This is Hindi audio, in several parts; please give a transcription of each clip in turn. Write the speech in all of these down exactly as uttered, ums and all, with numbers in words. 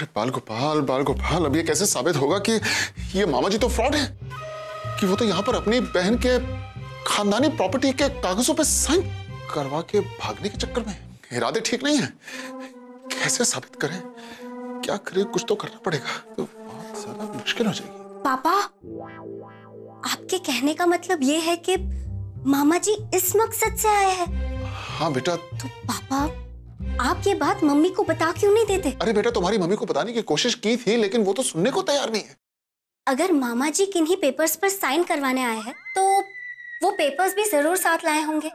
अरे बाल गोपाल, बाल गोपाल, अब ये कैसे साबित होगा कि ये मामा जी तो फ्रॉड है, कि वो तो यहाँ पर अपनी बहन के खानदानी प्रॉपर्टी के कागजों पे साइन करवा के भागने के चक्कर में। इरादे ठीक नहीं है, कैसे साबित करें, क्या करें, कुछ तो करना पड़ेगा, तो बहुत ज्यादा मुश्किल हो जाएगी। पापा, आपके कहने का मतलब ये है कि मामा जी इस मकसद से आए हैं? हाँ बेटा। तो पापा, आप ये बात मम्मी को बता क्यों नहीं देते? अरे बेटा, तुम्हारी मम्मी को बताने की कोशिश की थी, लेकिन वो तो सुनने को तैयार नहीं है। अगर मामा जी किन्हीं पेपर्स पर साइन करवाने आए हैं, तो वो पेपर्स भी जरूर साथ लाए होंगे।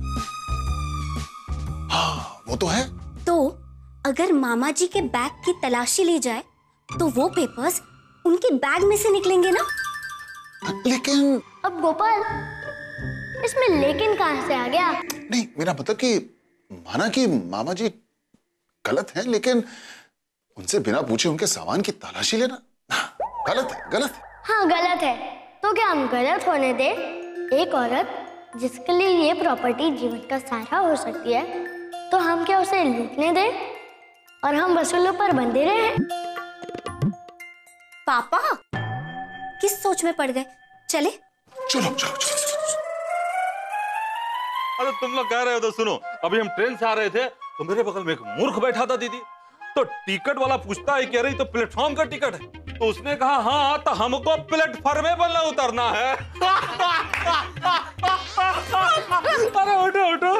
हाँ, वो तो है। तो अगर मामा जी के बैग की तलाशी ली जाए, तो वो पेपर्स उनके बैग में से निकलेंगे ना? लेकिन अब गोपाल, इसमें लेकिन कहां से आ गया? नहीं, मेरा मतलब कि माना कि मामा जी गलत हैं, लेकिन उनसे बिना पूछे उनके सामान की तलाशी लेना गलत है, गलत है। हाँ, गलत है। तो क्या हम गलत होने दे? एक औरत जिसके लिए ये प्रॉपर्टी जीवन का सहारा हो सकती है, तो हम क्या उसे लूटने दे और हम वसूलों पर बंधे रहे? पापा, किस सोच में पड़ गए? चले चलो चलो चलो। अरे तुम लोग कह रहे हो तो सुनो, अभी हम ट्रेन से आ रहे थे तो मेरे बगल में एक मूर्ख बैठा था दीदी, तो टिकट वाला पूछता है, कह रही तो प्लेटफॉर्म का टिकट है, तो उसने कहा हाँ, तो हमको प्लेटफॉर्म पर उतरना है। अरे उठो उठो।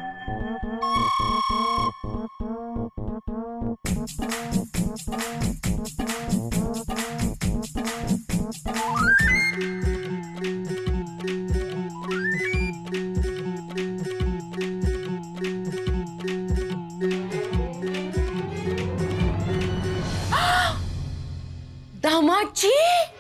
दामाद जी,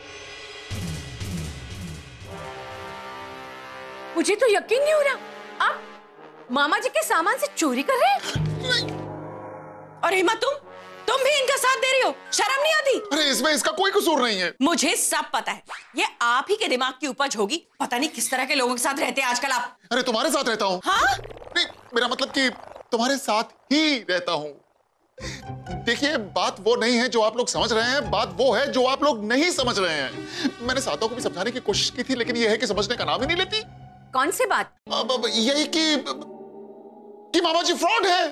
मुझे तो यकीन नहीं हो रहा, आप मामा जी के सामान से चोरी कर रहे हैं? और हेमा, तुम तुम भी इनका साथ दे रही हो, शर्म नहीं आती? अरे इसमें इसका कोई कसूर नहीं है। मुझे सब पता है, ये आप ही के दिमाग की उपज होगी। पता नहीं किस तरह के लोगों के साथ रहते हैं आजकल आप। अरे तुम्हारे साथ रहता हूँ। हाँ? नहीं, मेरा मतलब कि तुम्हारे साथ ही रहता हूँ। देखिए, बात वो नहीं है जो आप लोग समझ रहे हैं, बात वो है जो आप लोग नहीं समझ रहे हैं। मैंने सातों को भी समझाने की कोशिश की थी, लेकिन ये है कि समझने का नाम ही नहीं लेती। कौन सी बात? अब, अब यही कि कि मामा जी फ्रॉड है।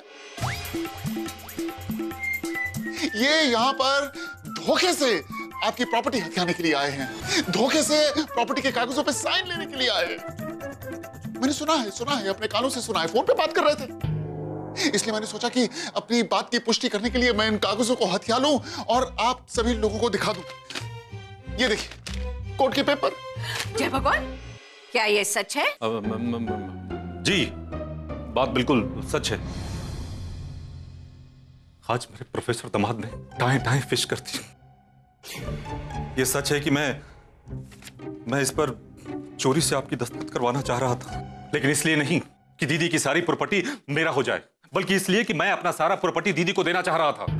ये यहाँ पर धोखे से आपकी प्रॉपर्टी हथियाने के लिए आए हैं, धोखे से प्रॉपर्टी के कागजों पे साइन लेने के लिए आए हैं। मैंने सुना है, सुना है, अपने कानों से सुना है, फोन पे बात कर रहे थे। इसलिए मैंने सोचा कि अपनी बात की पुष्टि करने के लिए मैं इन कागजों को हथिया लूं और आप सभी लोगों को दिखा दूं। ये देखिए, कोर्ट के पेपर। जय भगवान, क्या ये सच है? अब, म, म, म, जी, बात बिल्कुल सच है। आज मेरे प्रोफेसर दामाद ने टाएं टाएं फिश कर दी। ये सच है कि मैं मैं इस पर चोरी से आपकी दस्तखत करवाना चाह रहा था, लेकिन इसलिए नहीं कि दीदी की सारी प्रॉपर्टी मेरा हो जाए, बल्कि इसलिए कि मैं अपना सारा प्रॉपर्टी दीदी को देना चाह रहा था।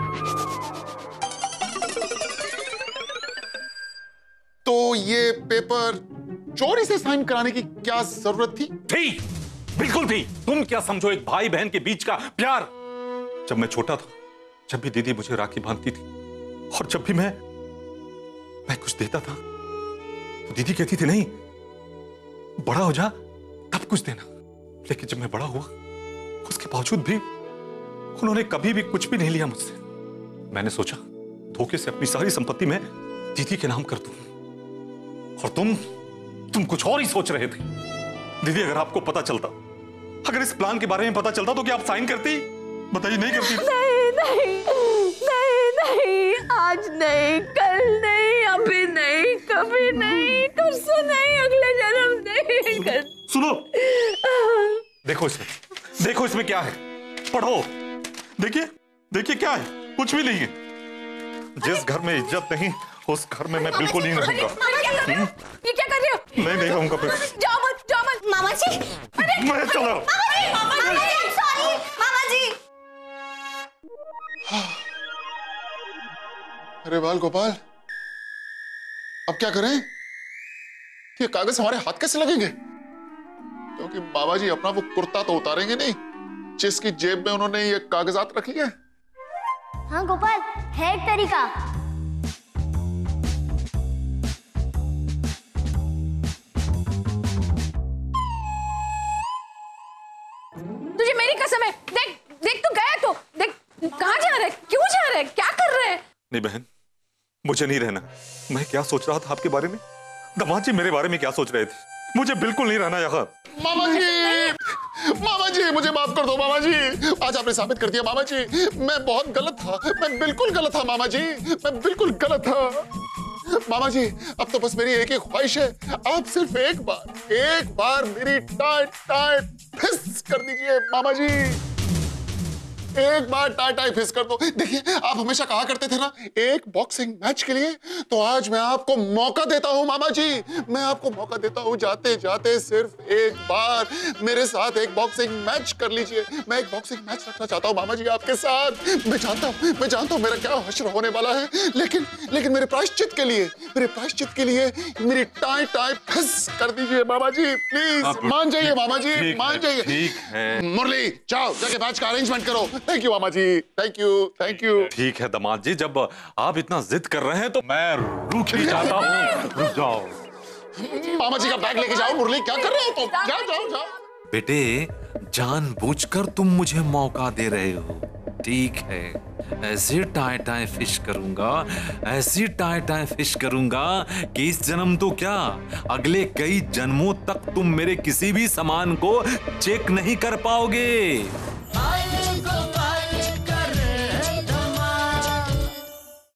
तो ये पेपर चोरी से साइन कराने की क्या जरूरत थी? थी, बिल्कुल थी। तुम क्या समझो एक भाई बहन के बीच का प्यार। जब मैं छोटा था, जब भी दीदी मुझे राखी बांधती थी और जब भी मैं मैं कुछ देता था, तो दीदी कहती थी नहीं, बड़ा हो जा तब कुछ देना। लेकिन जब मैं बड़ा हुआ, उसके बावजूद भी उन्होंने कभी भी कुछ भी नहीं लिया मुझसे। मैंने सोचा धोखे से अपनी सारी संपत्ति में दीदी के नाम कर दूं, और तुम तुम कुछ और ही सोच रहे थे। दीदी, अगर आपको पता चलता, अगर इस प्लान के बारे में पता चलता, तो क्या आप साइन करती? बताइए, नहीं करती? नहीं नहीं नहीं नहीं, आज नहीं, कल नहीं, अभी नहीं, कभी नहीं, परसों नहीं, अगले जन्म नहीं कर... सुनो, देखो इसमें, देखो इसमें क्या है, पढ़ो। देखिए, देखिए क्या है, कुछ भी नहीं है। जिस घर में इज्जत नहीं, उस घर में मैं बिल्कुल नहीं रहूंगा। ये क्या कर रहे हो? नहीं नहीं रहूंगा फिर। जाओ मत, जाओ मत। मामा जी, मैं चला। मामा जी, सॉरी मामा जी। अरे बाल गोपाल, अब क्या करें? ये कागज हमारे हाथ कैसे लगेंगे? क्योंकि बाबा जी अपना वो कुर्ता तो उतारेंगे नहीं जिसकी जेब में उन्होंने ये कागजात रख लिए। हाँ गोपाल, है एक तरीका। तुझे मेरी कसम है, देख देख तू गया तो देख, कहाँ जा रहा है, क्यों जा रहा है, क्या कर रहा है? नहीं बहन, मुझे नहीं रहना। मैं क्या सोच रहा था आपके बारे में, दामाद जी मेरे बारे में क्या सोच रहे थे, मुझे बिल्कुल नहीं रहना यहाँ। मामा जी, मामा जी मुझे माफ कर दो मामा जी। आज आपने साबित कर दिया मामा जी, मैं बहुत गलत था, मैं बिल्कुल गलत था मामा जी, मैं बिल्कुल गलत था। मामा जी अब तो बस मेरी एक ही ख्वाहिश है, आप सिर्फ एक बार एक बार मेरी टाइट टाइट फिस कर दीजिए मामा जी, एक बार टाई टाई फिस कर दो। देखिए आप हमेशा कहा करते थे ना एक बॉक्सिंग मैच के लिए, तो आज मैं आपको मौका देता हूं मामा जी, मैं आपको मौका देता हूं, जाते जाते सिर्फ एक बार मेरे साथ एक बॉक्सिंग मैच कर लीजिए। मैं एक बॉक्सिंग मैच रखना चाहता हूं मामा जी आपके साथ। मैं जानता हूं मैं जानता हूं मेरा क्या हश्र होने वाला है, लेकिन लेकिन मेरे प्रायश्चित के लिए मेरे प्रायश्चित के लिए मेरी टाई टाई फिस कर दीजिए मामा जी, प्लीज मान जाइए मामा जी, मान जाइए। ठीक है मुरली जाओ जाके मैच का अरेंजमेंट करो। थैंक यू मामा जी, थैंक यू थैंक यू। ठीक है दामाद जी, जब आप इतना जिद कर रहे हैं तो मैं रुक ही जाता हूँ। रुक जाओ। मामा जी का बैग लेके जाओ। मुरली क्या कर रहे हो तुम, जाओ जाओ जाओ। बेटे जानबूझकर तुम मुझे मौका दे रहे हो, ठीक है, ऐसे टाई टाई फिश करूंगा, ऐसी टाई टाई फिश करूंगा कि इस जन्म तो क्या अगले कई जन्मों तक तुम मेरे किसी भी सामान को चेक नहीं कर पाओगे।